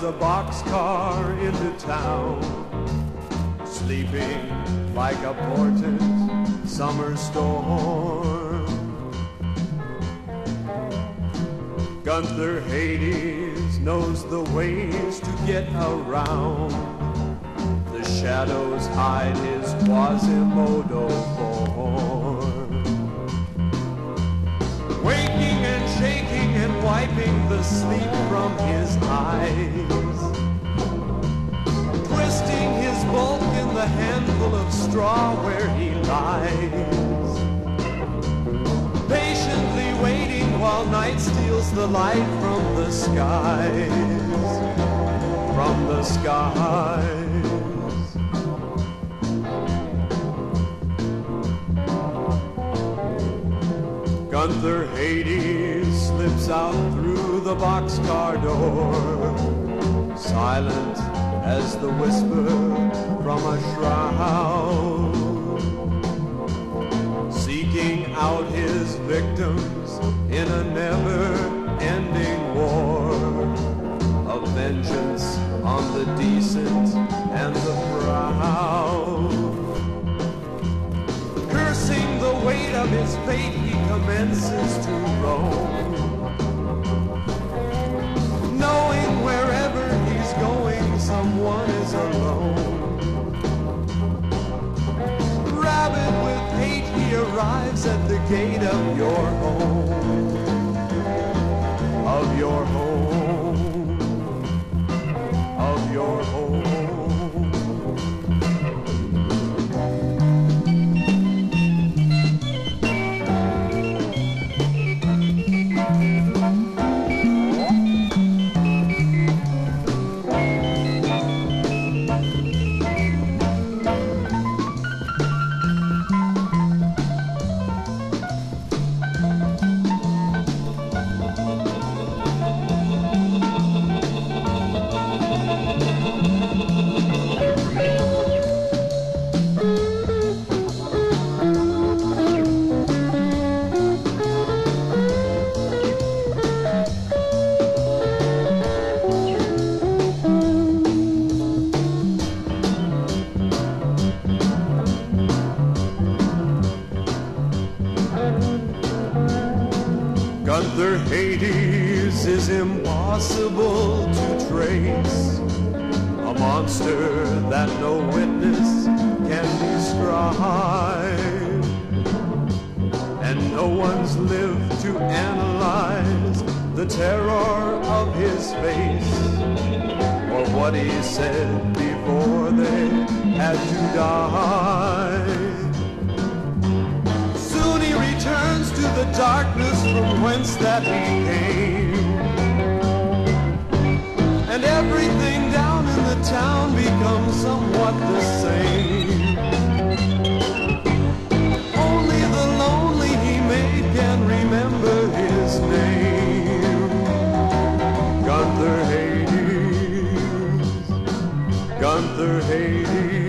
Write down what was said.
a boxcar into town, sleeping like a portent summer storm. Gunther Hades knows the ways to get around. The shadows hide his Quasimodo form. Waking and shaking and wiping the sleep from his eyes, twisting his bulk in the handful of straw where he lies, patiently waiting while night steals the light from the skies, from the skies. Gunther Hades slips out through the boxcar door, silent as the whisper from a shroud, seeking out his victims in a never-ending war of vengeance on the decent and the proud. Cursing the weight of his fate, he commences to roam, knowing wherever he's going, someone is alone. Rabid with hate, he arrives at the gate of your home, of your home, of your home. Gunther Hades is impossible to trace, a monster that no witness can describe, and no one's lived to analyze the terror of his face, or what he said before they had to die. Returns to the darkness from whence that he came, and everything down in the town becomes somewhat the same. Only the lonely he made can remember his name. Gunther Hades, Gunther Hades.